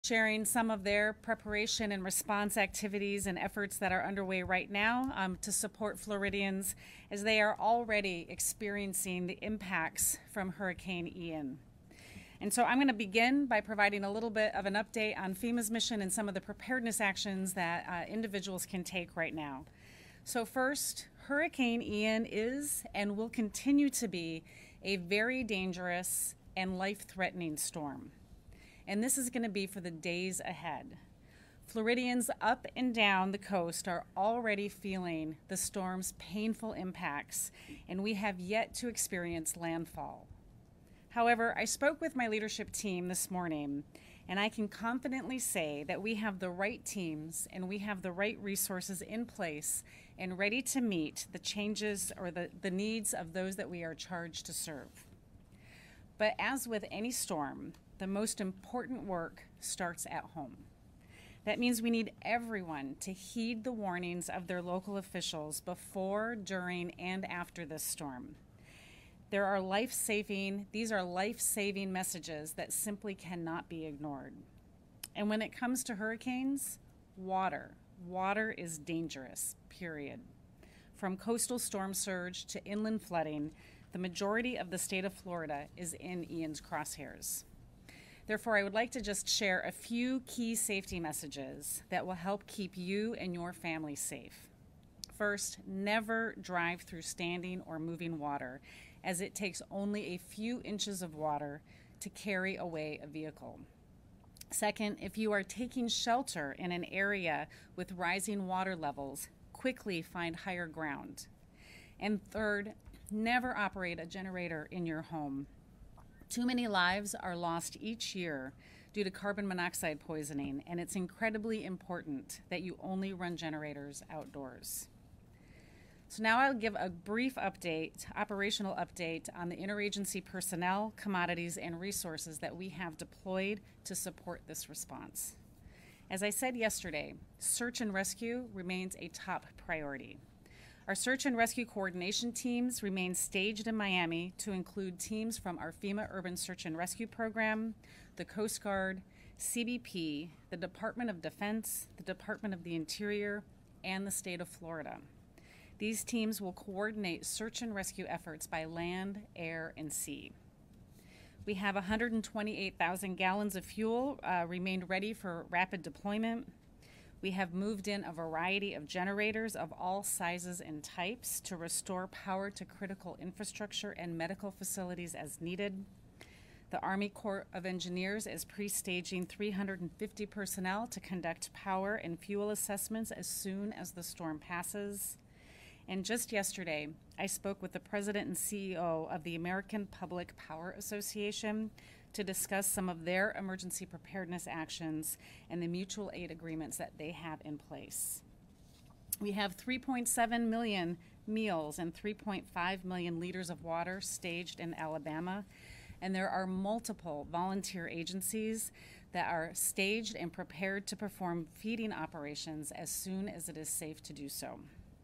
sharing some of their preparation and response activities and efforts that are underway right now to support Floridians as they are already experiencing the impacts from Hurricane Ian. And so I'm going to begin by providing a little bit of an update on FEMA's mission and some of the preparedness actions that individuals can take right now. So first, Hurricane Ian is and will continue to be a very dangerous and life-threatening storm. And this is going to be for the days ahead. Floridians up and down the coast are already feeling the storm's painful impacts, and we have yet to experience landfall. However, I spoke with my leadership team this morning, and I can confidently say that we have the right teams and we have the right resources in place and ready to meet the changes or the needs of those that we are charged to serve. But as with any storm, the most important work starts at home. That means we need everyone to heed the warnings of their local officials before, during, and after this storm. These are life-saving messages that simply cannot be ignored. And when it comes to hurricanes, water is dangerous, period. From coastal storm surge to inland flooding, the majority of the state of Florida is in Ian's crosshairs. Therefore, I would like to just share a few key safety messages that will help keep you and your family safe. First, never drive through standing or moving water, as it takes only a few inches of water to carry away a vehicle. Second, if you are taking shelter in an area with rising water levels, quickly find higher ground. And third, never operate a generator in your home. Too many lives are lost each year due to carbon monoxide poisoning, and it's incredibly important that you only run generators outdoors. So now I'll give a brief operational update on the interagency personnel, commodities, and resources that we have deployed to support this response. As I said yesterday, search and rescue remains a top priority. Our search and rescue coordination teams remain staged in Miami to include teams from our FEMA Urban Search and Rescue Program, the Coast Guard, CBP, the Department of Defense, the Department of the Interior, and the state of Florida. These teams will coordinate search and rescue efforts by land, air, and sea. We have 128,000 gallons of fuel remained ready for rapid deployment. We have moved in a variety of generators of all sizes and types to restore power to critical infrastructure and medical facilities as needed. The Army Corps of Engineers is pre-staging 350 personnel to conduct power and fuel assessments as soon as the storm passes. And just yesterday, I spoke with the president and CEO of the American Public Power Association to discuss some of their emergency preparedness actions and the mutual aid agreements that they have in place. We have 3.7 million meals and 3.5 million liters of water staged in Alabama, and there are multiple volunteer agencies that are staged and prepared to perform feeding operations as soon as it is safe to do so.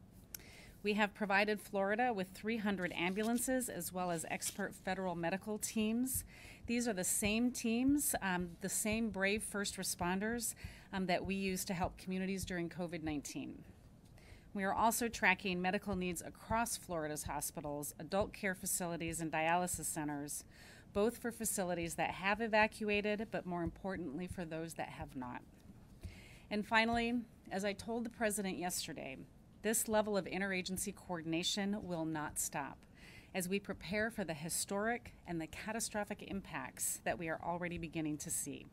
We have provided Florida with 300 ambulances as well as expert federal medical teams. These are the same teams, the same brave first responders that we use to help communities during COVID-19. We are also tracking medical needs across Florida's hospitals, adult care facilities, and dialysis centers, both for facilities that have evacuated, but more importantly for those that have not. And finally, as I told the president yesterday, this level of interagency coordination will not stop as we prepare for the historic and the catastrophic impacts that we are already beginning to see.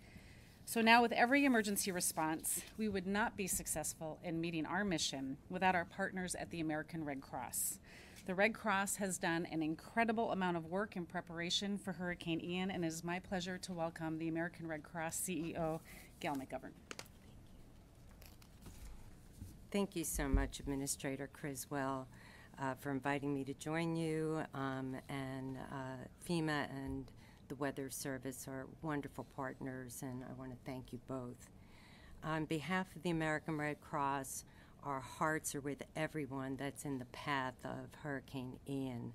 So now with every emergency response, we would not be successful in meeting our mission without our partners at the American Red Cross. The Red Cross has done an incredible amount of work in preparation for Hurricane Ian, and it is my pleasure to welcome the American Red Cross CEO, Gail McGovern. Thank you so much, Administrator Criswell, for inviting me to join you. And FEMA and the Weather Service are wonderful partners, and I want to thank you both. On behalf of the American Red Cross, our hearts are with everyone that's in the path of Hurricane Ian.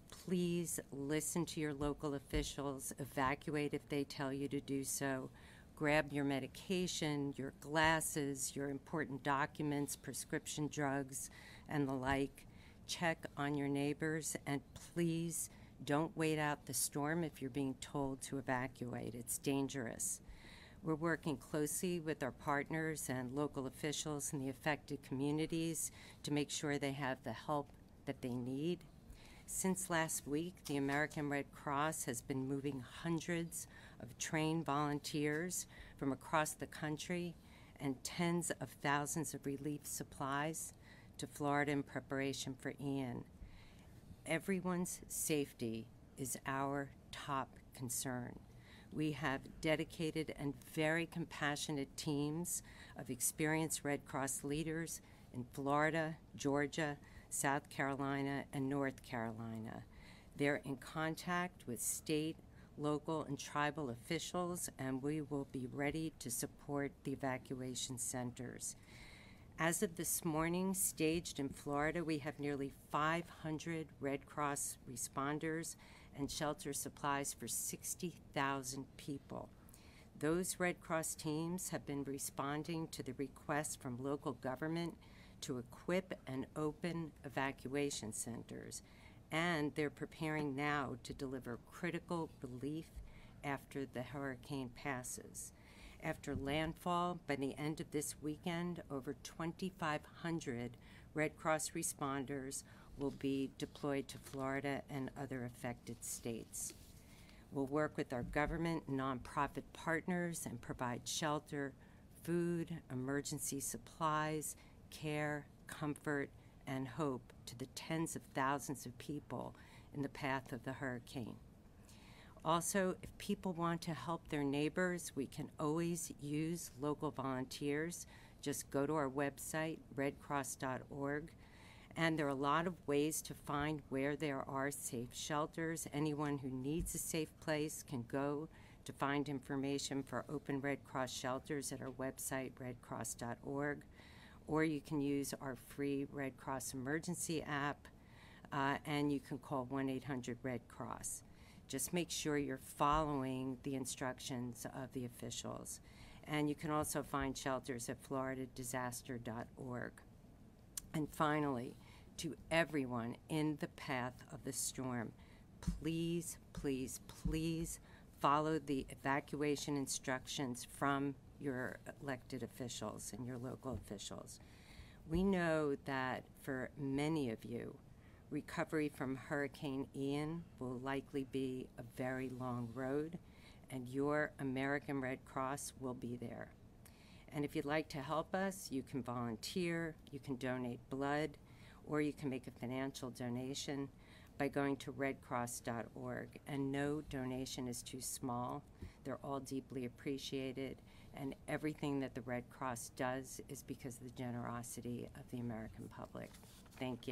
Please listen to your local officials, evacuate if they tell you to do so, grab your medication, your glasses, your important documents, prescription drugs, and the like. Check on your neighbors, and please don't wait out the storm if you're being told to evacuate. It's dangerous. We're working closely with our partners and local officials in the affected communities to make sure they have the help that they need. Since last week, the American Red Cross has been moving hundreds of trained volunteers from across the country and tens of thousands of relief supplies to Florida in preparation for Ian. Everyone's safety is our top concern. We have dedicated and very compassionate teams of experienced Red Cross leaders in Florida, Georgia, South Carolina, and North Carolina. They're in contact with state, local, and tribal officials, and we will be ready to support the evacuation centers. As of this morning, staged in Florida, we have nearly 500 Red Cross responders and shelter supplies for 60,000 people. Those Red Cross teams have been responding to the requests from local government to equip and open evacuation centers, and they're preparing now to deliver critical relief after the hurricane passes. After landfall, by the end of this weekend, over 2,500 Red Cross responders will be deployed to Florida and other affected states. We'll work with our government and nonprofit partners and provide shelter, food, emergency supplies, care, comfort, and hope to the tens of thousands of people in the path of the hurricane. Also, if people want to help their neighbors, we can always use local volunteers. Just go to our website, redcross.org, and there are a lot of ways to find where there are safe shelters. Anyone who needs a safe place can go to find information for open Red Cross shelters at our website, redcross.org, or you can use our free Red Cross emergency app, and you can call 1-800-RED-CROSS. Just make sure you're following the instructions of the officials. And you can also find shelters at floridadisaster.org. And finally, to everyone in the path of the storm, please, please, please follow the evacuation instructions from your elected officials and your local officials. We know that for many of you, recovery from Hurricane Ian will likely be a very long road, and your American Red Cross will be there. And if you'd like to help us, you can volunteer, you can donate blood, or you can make a financial donation by going to redcross.org. And no donation is too small. They're all deeply appreciated, and everything that the Red Cross does is because of the generosity of the American public. Thank you.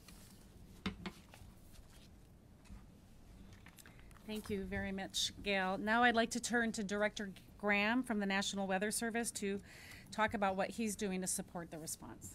Thank you very much, Gail. Now I'd like to turn to Director Graham from the National Weather Service to talk about what he's doing to support the response.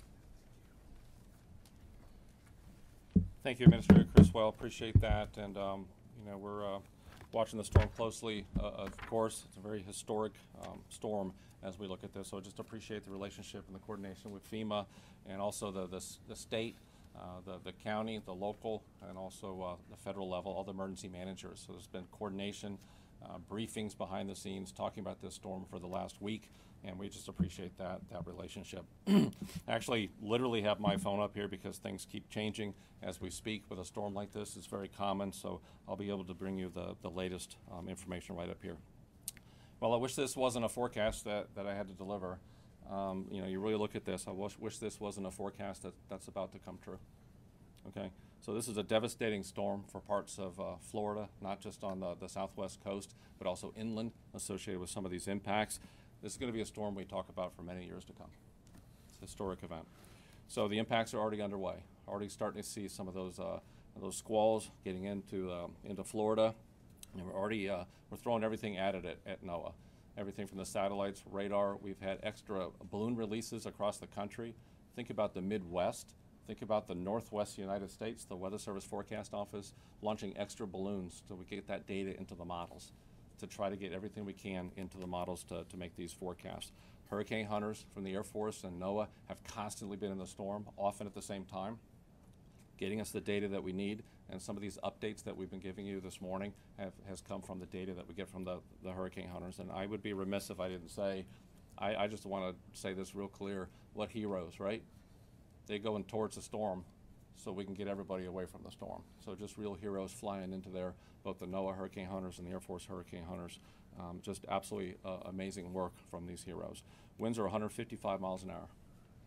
Thank you, Administrator Criswell. Appreciate that. And, we're watching the storm closely. Of course, it's a very historic storm as we look at this. So I just appreciate the relationship and the coordination with FEMA and also the state, the county, the local, and also the federal level, all the emergency managers. So there's been coordination, briefings behind the scenes, talking about this storm for the last week, and we just appreciate that relationship. Actually, literally have my phone up here because things keep changing as we speak. With a storm like this, it's very common, so I'll be able to bring you the latest information right up here. Well, I wish this wasn't a forecast that I had to deliver. You really look at this. I wish this wasn't a forecast that's about to come true. Okay, so this is a devastating storm for parts of Florida, not just on the southwest coast, but also inland associated with some of these impacts. This is going to be a storm we talk about for many years to come. It's a historic event. So the impacts are already underway. Already starting to see some of those squalls getting into Florida, and we're throwing everything at it at NOAA. Everything from the satellites, radar. We've had extra balloon releases across the country. Think about the Midwest. Think about the Northwest United States. The Weather Service Forecast Office launching extra balloons so we get that data into the models. to try to get everything we can into the models to make these forecasts. Hurricane hunters from the Air Force and NOAA have constantly been in the storm, often at the same time, getting us the data that we need. And some of these updates that we've been giving you this morning has come from the data that we get from the hurricane hunters. And I would be remiss if I didn't say, I just want to say this real clear, what heroes, right? They going towards the storm so we can get everybody away from the storm. So just real heroes flying into there, both the NOAA hurricane hunters and the Air Force hurricane hunters. Just absolutely amazing work from these heroes. Winds are 155 miles an hour.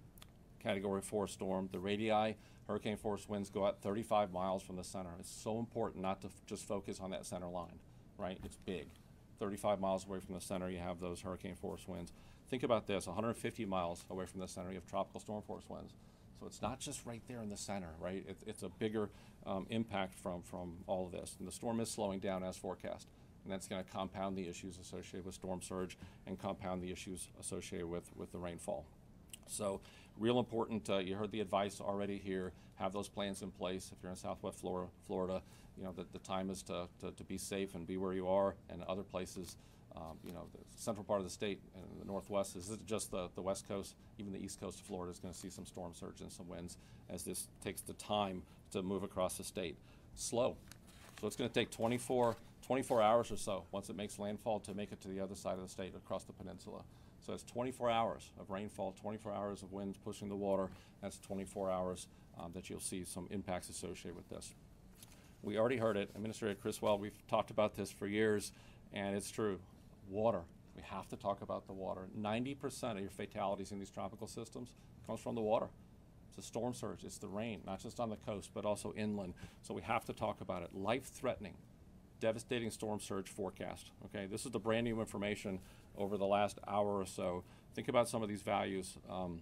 Category 4 storm. The radii, hurricane force winds go out 35 miles from the center. It's so important not to just focus on that center line, right? It's big. 35 miles away from the center, you have those hurricane force winds. Think about this, 150 miles away from the center, you have tropical storm force winds. So it's not just right there in the center, right? It's a bigger impact from all of this. And the storm is slowing down as forecast. And that's going to compound the issues associated with storm surge and compound the issues associated with the rainfall. So real important, you heard the advice already here, have those plans in place. If you're in Southwest Florida, you know, the time is to be safe and be where you are, and other places, you know, the central part of the state and the Northwest, this isn't just the West Coast, even the East Coast of Florida is going to see some storm surge and some winds as this takes the time to move across the state. Slow. So it's going to take 24 hours or so once it makes landfall to make it to the other side of the state across the peninsula. So it's 24 hours of rainfall, 24 hours of winds pushing the water. That's 24 hours that you'll see some impacts associated with this. We already heard it, Administrator Criswell, we've talked about this for years, and it's true. Water. We have to talk about the water. 90% of your fatalities in these tropical systems comes from the water. It's a storm surge, it's the rain, not just on the coast, but also inland. So we have to talk about it. Life-threatening, devastating storm surge forecast. Okay, this is the brand new information over the last hour or so. Think about some of these values.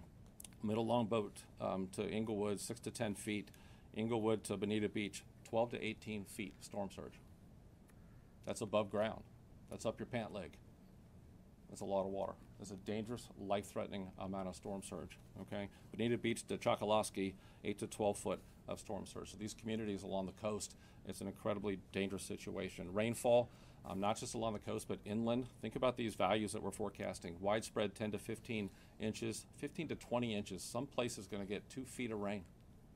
Middle Longboat to Inglewood, 6 to 10 feet. Inglewood to Bonita Beach, 12 to 18 feet storm surge. That's above ground. That's up your pant leg. That's a lot of water. It's a dangerous, life-threatening amount of storm surge, okay? Bonita Beach to Chokoloskee, 8 to 12 foot of storm surge. So these communities along the coast, it's an incredibly dangerous situation. Rainfall, not just along the coast, but inland. Think about these values that we're forecasting. Widespread 10 to 15 inches, 15 to 20 inches. Some places going to get 2 feet of rain.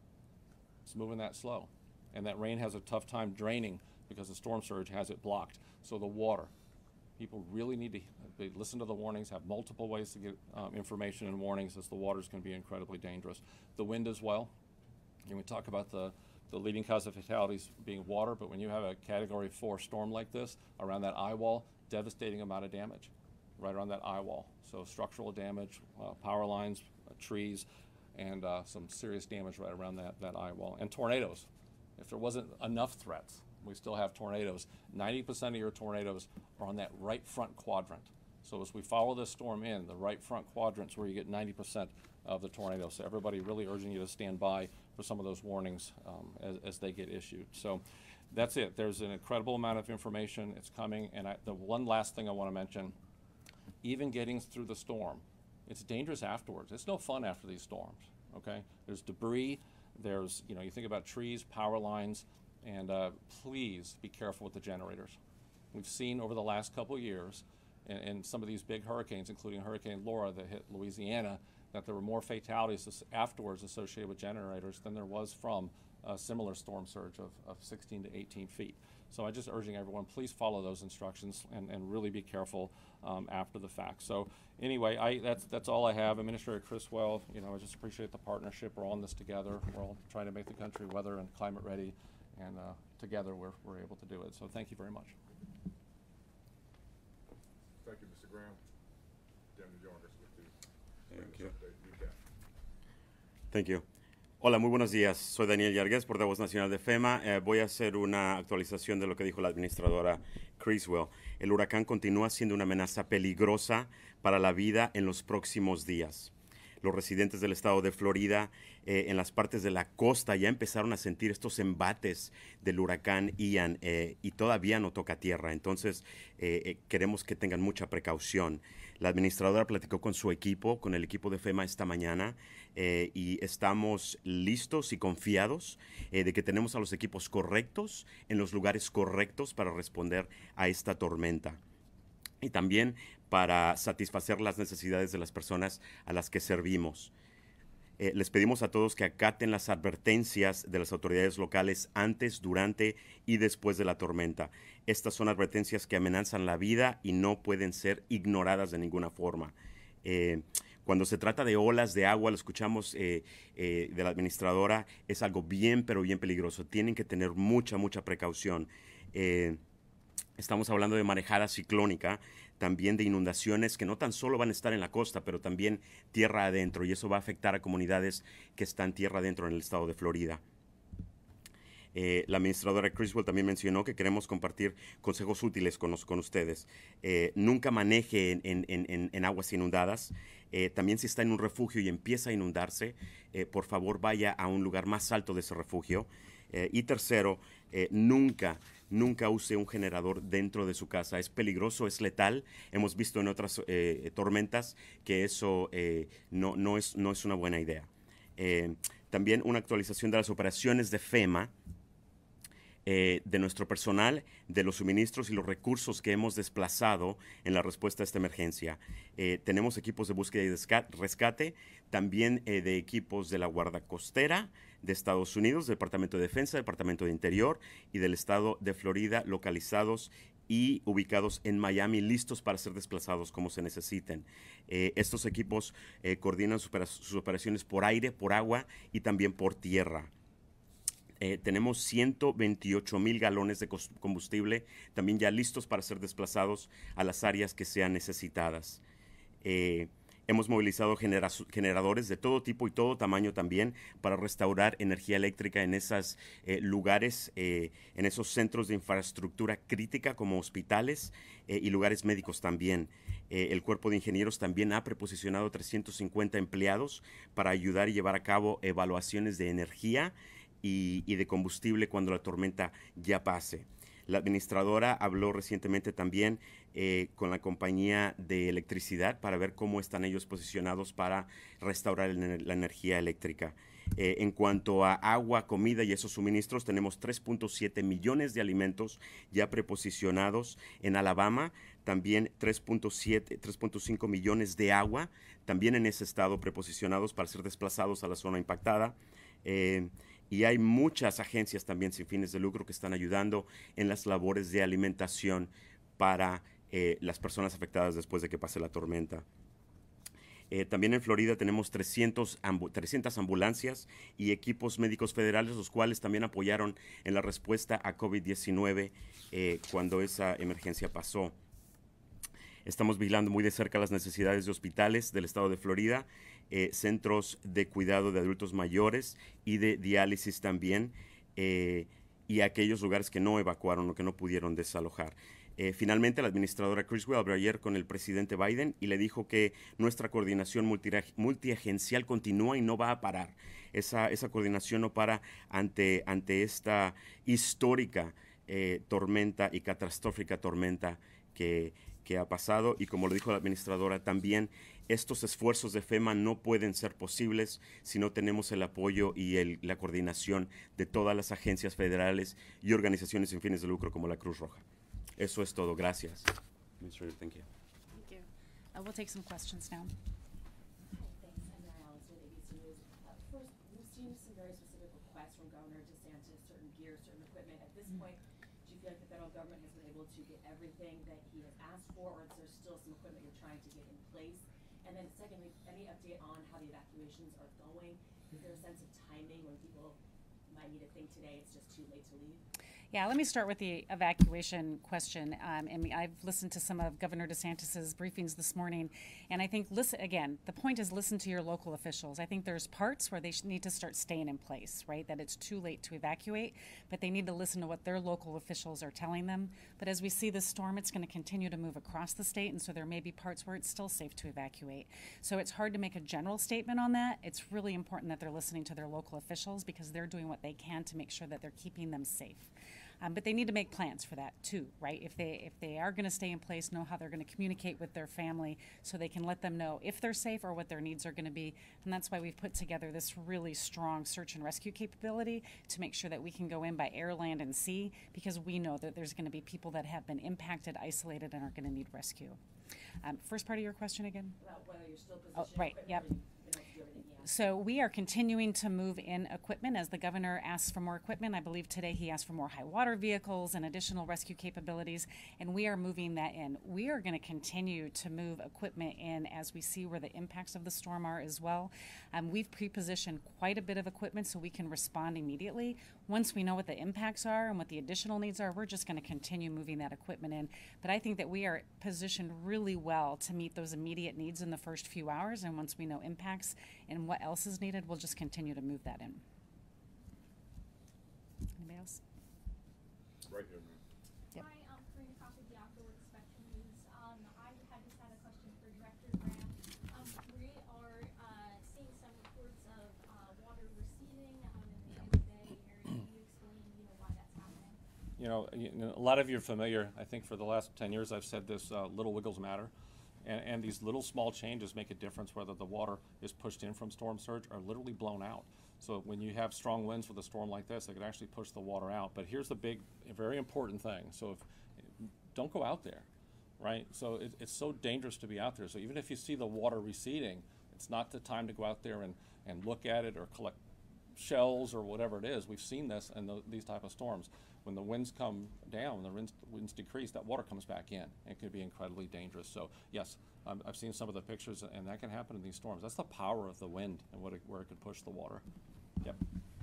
It's moving that slow. And that rain has a tough time draining because the storm surge has it blocked. So the water, people really need to listen to the warnings, have multiple ways to get information and warnings, as the water is going to be incredibly dangerous. The wind as well. And we talk about the leading cause of fatalities being water, but when you have a Category 4 storm like this around that eye wall, devastating amount of damage right around that eye wall. So structural damage, power lines, trees, and some serious damage right around that eye wall. And tornadoes. If there wasn't enough threats, we still have tornadoes. 90% of your tornadoes are on that right front quadrant. So as we follow this storm in, the right front quadrant's where you get 90% of the tornadoes. So everybody really urging you to stand by for some of those warnings as they get issued. So that's it. There's an incredible amount of information. It's coming. And the one last thing I want to mention, even getting through the storm, it's dangerous afterwards. It's no fun after these storms, okay? There's debris. There's, you know, you think about trees, power lines, and please be careful with the generators. We've seen over the last couple of years in some of these big hurricanes, including Hurricane Laura that hit Louisiana, that there were more fatalities afterwards associated with generators than there was from a similar storm surge of 16 to 18 feet. So I'm just urging everyone, please follow those instructions and really be careful after the fact. So anyway, that's all I have. Administrator Criswell, you know, I just appreciate the partnership. We're all in this together. We're all trying to make the country weather and climate ready, and together we're able to do it. So thank you very much. Thank you, Mr. Graham. Daniel Yargis with the Thank you. Recap. Thank you. Hola, muy buenos días. Soy Daniel Yargues, portavoz nacional de FEMA. Voy a hacer una actualización de lo que dijo la administradora Criswell. El huracán continúa siendo una amenaza peligrosa para la vida en los próximos días. los residentes del estado de Florida en las partes de la costa ya empezaron a sentir estos embates del huracán Ian y todavía no toca tierra. Entonces, queremos que tengan mucha precaución. La administradora platicó con su equipo, con el equipo de FEMA esta mañana, y estamos listos y confiados de que tenemos a los equipos correctos en los lugares correctos para responder a esta tormenta. Y también para satisfacer las necesidades de las personas a las que servimos. Les pedimos a todos que acaten las advertencias de las autoridades locales antes, durante y después de la tormenta. Estas son advertencias que amenazan la vida y no pueden ser ignoradas de ninguna forma. Cuando se trata de olas de agua, lo escuchamos de la administradora, es algo bien, pero bien peligroso. Tienen que tener mucha, mucha precaución. Estamos hablando de marejada ciclónica, también de inundaciones que no tan solo van a estar en la costa, pero también tierra adentro, y eso va a afectar a comunidades que están tierra adentro en el estado de Florida. La administradora Criswell también mencionó que queremos compartir consejos útiles con ustedes. Nunca maneje en aguas inundadas. También si está en un refugio y empieza a inundarse, por favor vaya a un lugar más alto de ese refugio. Y tercero, nunca use un generador dentro de su casa. Es peligroso, es letal. Hemos visto en otras tormentas que eso no es una buena idea. También una actualización de las operaciones de FEMA, de nuestro personal, de los suministros y los recursos que hemos desplazado en la respuesta a esta emergencia. Tenemos equipos de búsqueda y rescate, también de equipos de la Guardia Costera de Estados Unidos, Departamento de Defensa, Departamento de Interior y del estado de Florida, localizados y ubicados en Miami, listos para ser desplazados como se necesiten. Estos equipos coordinan sus operaciones por aire, por agua y también por tierra. Tenemos 128,000 galones de combustible también ya listos para ser desplazados a las áreas que sean necesitadas. Hemos movilizado generadores de todo tipo y todo tamaño también para restaurar energía eléctrica en esos lugares, en esos centros de infraestructura crítica como hospitales y lugares médicos también. El cuerpo de ingenieros también ha preposicionado 350 empleados para ayudar y llevar a cabo evaluaciones de energía y de combustible cuando la tormenta ya pase. La administradora habló recientemente también con la compañía de electricidad para ver cómo están ellos posicionados para restaurar la energía eléctrica. En cuanto a agua, comida y esos suministros, tenemos 3.7 millones de alimentos ya preposicionados en Alabama, también 3.5 millones de agua, también en ese estado preposicionados para ser desplazados a la zona impactada. Y hay muchas agencias también sin fines de lucro que están ayudando en las labores de alimentación para las personas afectadas después de que pase la tormenta. También en Florida tenemos 300 ambulancias y equipos médicos federales, los cuales también apoyaron en la respuesta a COVID-19 cuando esa emergencia pasó. Estamos vigilando muy de cerca las necesidades de hospitales del estado de Florida, centros de cuidado de adultos mayores y de diálisis también, y aquellos lugares que no evacuaron o que no pudieron desalojar. Finalmente, la administradora Criswell habló ayer con el presidente Biden y le dijo que nuestra coordinación multiagencial continúa y no va a parar. Esa coordinación no para ante esta histórica tormenta y catastrófica tormenta que ha pasado, y como lo dijo la administradora también, estos esfuerzos de FEMA no pueden ser posibles si no tenemos el apoyo y la coordinación de todas las agencias federales y organizaciones sin fines de lucro como la Cruz Roja. Eso es todo. Gracias. Administrator, thank you. Thank you. We'll take some questions now. Thanks. I'm Mary Alice with ABC News. First, we've seen some very specific requests from Governor DeSantis, certain gear, certain equipment. At this point, do you feel like the federal government has been able to get everything that he has asked for, or is there still some equipment you're trying to get in place? And then secondly, any update on how the evacuations are going? Is there a sense of timing when people might need to think today it's just too late to leave? Yeah, let me start with the evacuation question. I've listened to some of Governor DeSantis's briefings this morning, and I think, listen again, the point is listen to your local officials. I think there's parts where they need to start staying in place, right? That it's too late to evacuate, but they need to listen to what their local officials are telling them. But as we see this storm, it's going to continue to move across the state, and so there may be parts where it's still safe to evacuate. So it's hard to make a general statement on that. It's really important that they're listening to their local officials because they're doing what they can to make sure that they're keeping them safe. But they need to make plans for that too, right? If they are going to stay in place, know how they're going to communicate with their family so they can let them know if they're safe or what their needs are going to be. And that's why we've put together this really strong search and rescue capability to make sure that we can go in by air, land, and sea, because we know that there's going to be people that have been impacted, isolated, and are going to need rescue. First part of your question again? About whether you're still Oh, positioned. right, yep. So we are continuing to move in equipment as the governor asks for more equipment. I believe today he asked for more high water vehicles and additional rescue capabilities, and we are moving that in. We are going to continue to move equipment in as we see where the impacts of the storm are as well. We've pre-positioned quite a bit of equipment so we can respond immediately. Once we know what the impacts are and what the additional needs are, we're just going to continue moving that equipment in. But I think that we are positioned really well to meet those immediate needs in the first few hours, and once we know impacts and what else is needed, we'll just continue to move that in. Anybody else? Right here, man. Yep. Hi, I'm Karina Crawford, the Outdoor Spectrum News. I just had a question for Director Graham. We are seeing some reports of water receding in the Miami Bay area. Can you explain, why that's happening? A lot of you are familiar. I think for the last 10 years I've said this, little wiggles matter. And these little small changes make a difference whether the water is pushed in from storm surge or literally blown out. So when you have strong winds with a storm like this, it could actually push the water out. But here's the big, very important thing. So don't go out there, right? So it's so dangerous to be out there. So even if you see the water receding, it's not the time to go out there and look at it or collect shells or whatever it is. We've seen this in these type of storms. When the winds come down, when the winds decrease, that water comes back in and can be incredibly dangerous. So yes, I've seen some of the pictures, and that can happen in these storms. That's the power of the wind and where it can push the water. Yep.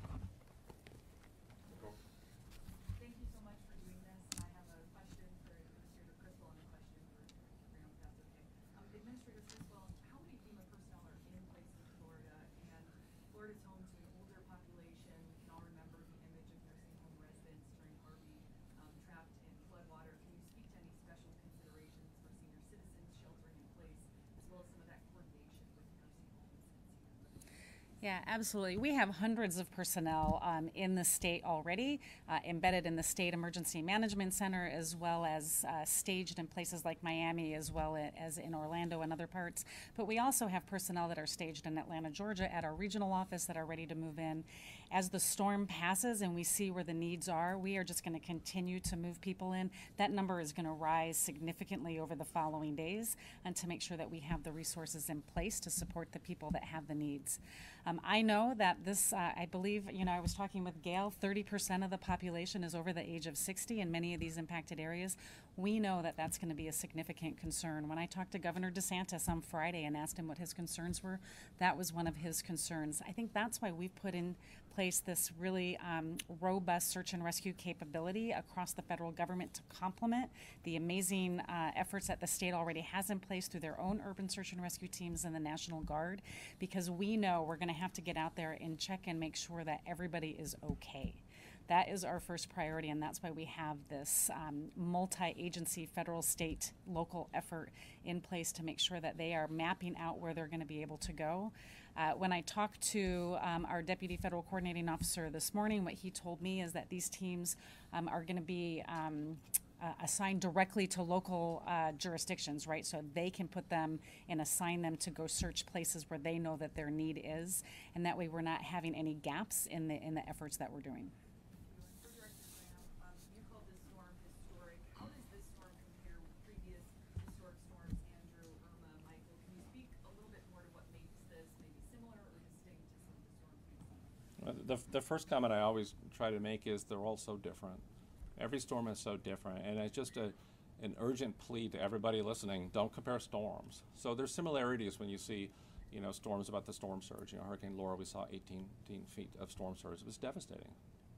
Nicole? Thank you so much for doing this. I have a question for Administrator Criswell and a question for Director Graham, if that's okay. Administrator Criswell, how many FEMA personnel are in place in Florida? And Florida's home to an older population. We can all remember the image of nursing home residents during Harvey trapped in floodwater. Can you speak to any special considerations for senior citizens sheltering in place, as well as some of that coordination with nursing homes and senior living? Yeah, absolutely. We have hundreds of personnel in the state already, embedded in the State Emergency Management Center, as well as staged in places like Miami, as well as in Orlando and other parts. But we also have personnel that are staged in Atlanta, Georgia, at our regional office that are ready to move in. As the storm passes and we see where the needs are, we are just going to continue to move people in. That number is going to rise significantly over the following days, and to make sure that we have the resources in place to support the people that have the needs. I know that this, I believe, I was talking with Gail, 30% of the population is over the age of 60 in many of these impacted areas. We know that that's going to be a significant concern. When I talked to Governor DeSantis on Friday and asked him what his concerns were, that was one of his concerns. I think that's why we've put in place this really robust search and rescue capability across the federal government to complement the amazing efforts that the state already has in place through their own urban search and rescue teams and the National Guard, because we know we're going to have to get out there and check and make sure that everybody is okay. That is our first priority, and that's why we have this multi-agency, federal, state, local effort in place to make sure that they are mapping out where they're going to be able to go. When I talked to our Deputy Federal Coordinating Officer this morning, what he told me is that these teams are going to be assigned directly to local jurisdictions, right? So they can put them and assign them to go search places where they know that their need is, and that way we're not having any gaps in the efforts that we're doing. For Director Graham, you called this storm historic. How does this storm compare with previous historic storms, Andrew, Irma, Michael? Can you speak a little bit more to what makes this maybe similar or distinct to some of the storms we've seen? The first comment I always try to make is they're all so different. Every storm is so different, and it's just an urgent plea to everybody listening: don't compare storms. So there's similarities when you see, storms about the storm surge. Hurricane Laura, we saw 18 feet of storm surge. It was devastating.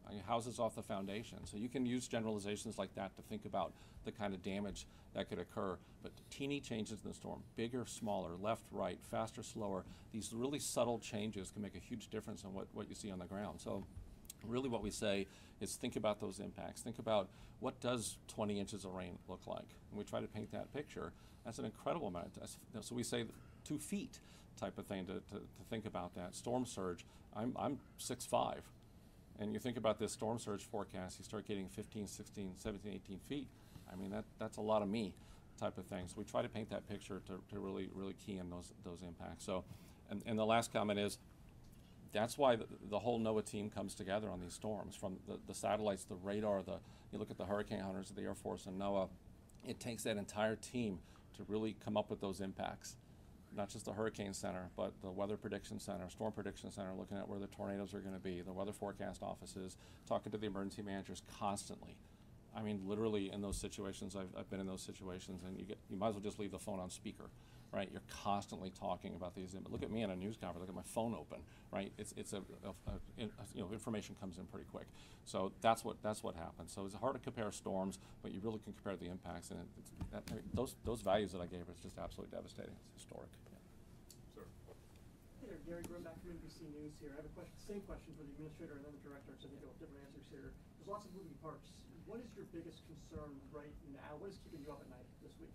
houses off the foundation. So you can use generalizations like that to think about the kind of damage that could occur. But teeny changes in the storm, bigger, smaller, left, right, faster, slower, these really subtle changes can make a huge difference in what you see on the ground. So really what we say is think about those impacts. Think about what does 20 inches of rain look like. And we try to paint that picture. That's an incredible amount. So we say 2 feet type of thing to think about that. Storm surge, I'm 6'5", and you think about this storm surge forecast, you start getting 15, 16, 17, 18 feet. I mean, that's a lot of me type of thing. So we try to paint that picture to really, really key in those impacts. So, and the last comment is, that's why the whole NOAA team comes together on these storms, from the satellites, the radar, you look at the hurricane hunters of the Air Force and NOAA. It takes that entire team to really come up with those impacts. Not just the Hurricane Center, but the Weather Prediction Center, Storm Prediction Center, looking at where the tornadoes are going to be, the weather forecast offices, talking to the emergency managers constantly. I mean, literally in those situations, I've been in those situations, and you might as well just leave the phone on speaker, right? You're constantly talking about these. Look at me in a news conference. Look at my phone open, right? It's information comes in pretty quick. So that's what happens. So it's hard to compare storms, but you really can compare the impacts, and those values that I gave are just absolutely devastating. It's historic. Sir. Hey there, Gary Grumbach from NBC News here. I have a same question for the administrator and then the director, so they have different answers here. There's lots of moving parts. What is your biggest concern right now? What is keeping you up at night this week?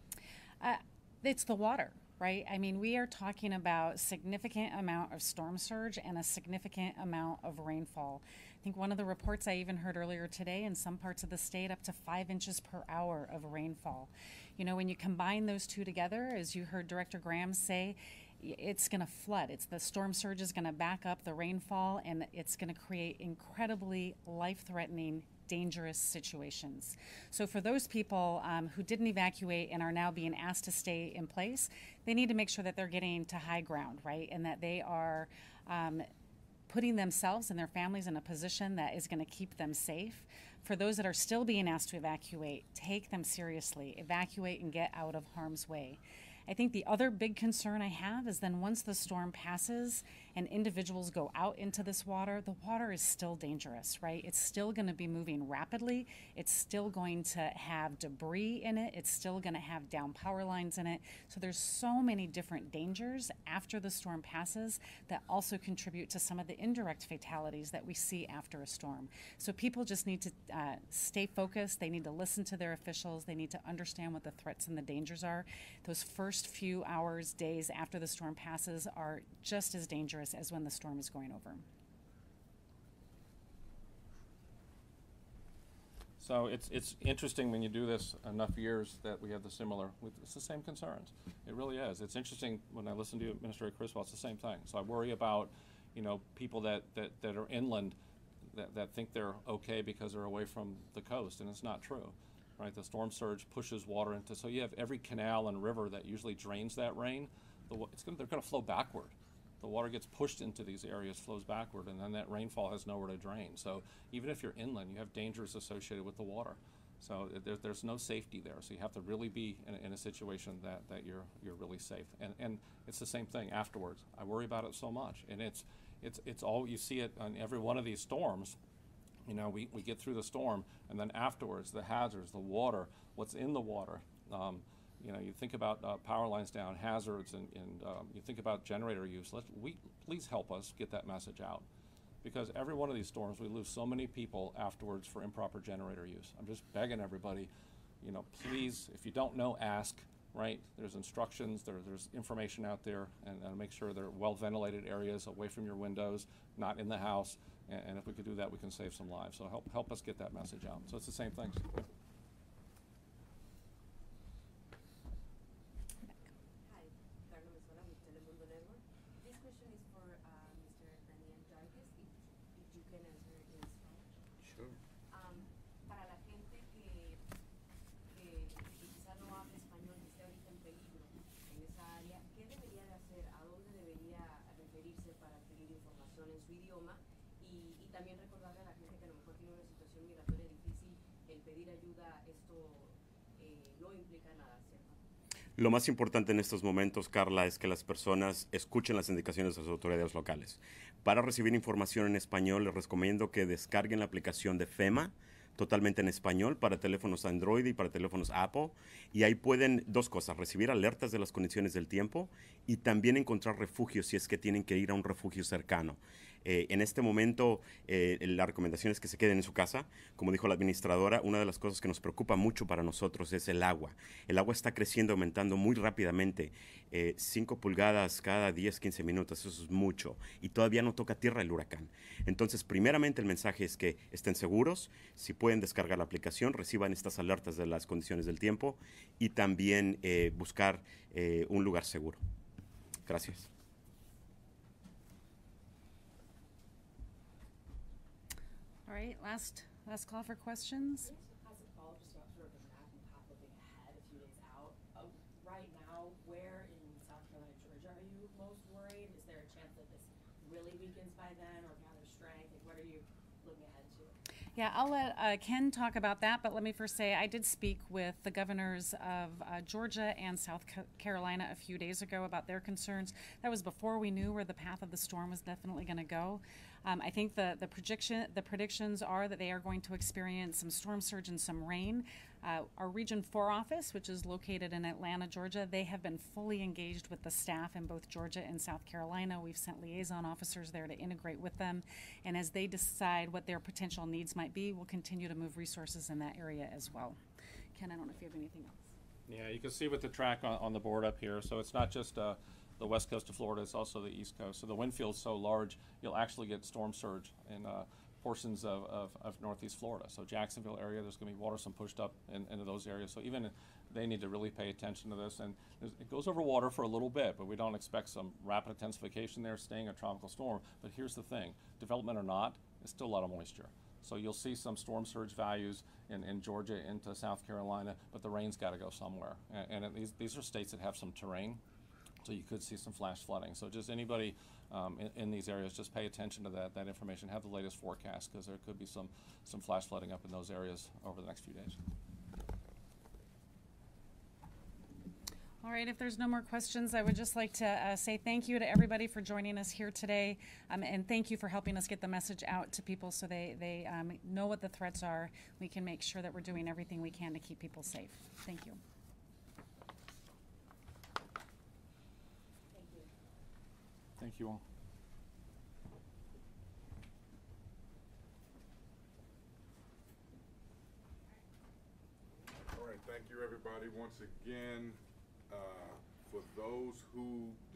It's the water, right? I mean, we are talking about significant amount of storm surge and a significant amount of rainfall. I think one of the reports I even heard earlier today, in some parts of the state, up to 5 inches per hour of rainfall. You know, when you combine those two together, as you heard Director Graham say, it's going to flood. The storm surge is going to back up the rainfall, and it's going to create incredibly life-threatening, dangerous situations. So for those people who didn't evacuate and are now being asked to stay in place, they need to make sure that they're getting to high ground, right? And that they are putting themselves and their families in a position that is going to keep them safe. For those that are still being asked to evacuate, take them seriously. Evacuate and get out of harm's way. I think the other big concern I have is then once the storm passes and individuals go out into this water, the water is still dangerous, right? It's still going to be moving rapidly. It's still going to have debris in it. It's still going to have down power lines in it. So there's so many different dangers after the storm passes that also contribute to some of the indirect fatalities that we see after a storm. So people just need to stay focused. They need to listen to their officials. They need to understand what the threats and the dangers are. Those first few hours, days after the storm passes are just as dangerous as when the storm is going over. So it's interesting when you do this enough years that we have it's the same concerns. It really is. It's interesting when I listen to Administrator Criswell, it's the same thing. So I worry about, people that are inland that think they're okay because they're away from the coast, and it's not true. Right, the storm surge pushes water into, so you have every canal and river that usually drains that rain, they're going to flow backward. The water gets pushed into these areas, flows backward, and then that rainfall has nowhere to drain. So even if you're inland, you have dangers associated with the water. So there's no safety there. So you have to really be in a situation that you're really safe. And it's the same thing afterwards. I worry about it so much, and it's all, you see it on every one of these storms. We get through the storm, and then afterwards, the hazards, the water, what's in the water. You think about power lines down, hazards, and you think about generator use. Please help us get that message out, because every one of these storms, we lose so many people afterwards for improper generator use. I'm just begging everybody, please, if you don't know, ask. Right? There's instructions, there's information out there, and make sure they're well-ventilated areas away from your windows, not in the house. And if we could do that, we can save some lives. So help us get that message out. So it's the same thing. Hi, Carlos Mesola with Telemundo Network. This question is for Mr. Daniel Jarvis, if you can answer in Spanish. Sure. Para la gente que quizá no habla español, que esté ahorita en peligro en esa área, ¿qué debería de hacer? ¿A dónde debería referirse para adquirir información en su idioma? Y también recordarle a la gente que a lo mejor tiene una situación migratoria difícil, el pedir ayuda, esto no implica nada, ¿cierto? Lo más importante en estos momentos, Carla, es que las personas escuchen las indicaciones de las autoridades locales. Para recibir información en español, les recomiendo que descarguen la aplicación de FEMA, totalmente en español, para teléfonos Android y para teléfonos Apple. Y ahí pueden, dos cosas, recibir alertas de las condiciones del tiempo y también encontrar refugios si es que tienen que ir a un refugio cercano. En este momento, la recomendación es que se queden en su casa. Como dijo la administradora, una de las cosas que nos preocupa mucho para nosotros es el agua. El agua está creciendo, aumentando muy rápidamente. 5 pulgadas cada 10, 15 minutos, eso es mucho. Y todavía no toca tierra el huracán. Entonces, primeramente el mensaje es que estén seguros. Si pueden descargar la aplicación, reciban estas alertas de las condiciones del tiempo y también buscar un lugar seguro. Gracias. All right, last call for questions. As a follow-up, just about sort of the map and path looking ahead a few days out. Right now, where in South Carolina, Georgia are you most worried? Is there a chance that this really weakens by then or gathers strength? Like, what are you looking ahead to? Yeah, I'll let Ken talk about that, but let me first say I did speak with the governors of Georgia and South Carolina a few days ago about their concerns. That was before we knew where the path of the storm was definitely going to go. I think the predictions are that they are going to experience some storm surge and some rain. Our Region 4 office, which is located in Atlanta, Georgia, they have been fully engaged with the staff in both Georgia and South Carolina. We've sent liaison officers there to integrate with them. And as they decide what their potential needs might be, we'll continue to move resources in that area as well. Ken, I don't know if you have anything else. Yeah, you can see with the track on the board up here, so it's not just the west coast of Florida, it's also the east coast. So the wind field's so large, you'll actually get storm surge in portions of northeast Florida. So Jacksonville area, there's going to be water some pushed up into those areas. So even they need to really pay attention to this. And it goes over water for a little bit, but we don't expect some rapid intensification there, staying a tropical storm. But here's the thing, development or not, it's still a lot of moisture. So you'll see some storm surge values in Georgia into South Carolina, but the rain's got to go somewhere. And these are states that have some terrain, so you could see some flash flooding. So just anybody in these areas, just pay attention to that information. Have the latest forecast, because there could be some flash flooding up in those areas over the next few days. All right, if there's no more questions, I would just like to say thank you to everybody for joining us here today, and thank you for helping us get the message out to people so they know what the threats are. We can make sure that we're doing everything we can to keep people safe. Thank you. Thank you. Thank you all. All right, thank you, everybody. Once again, for those who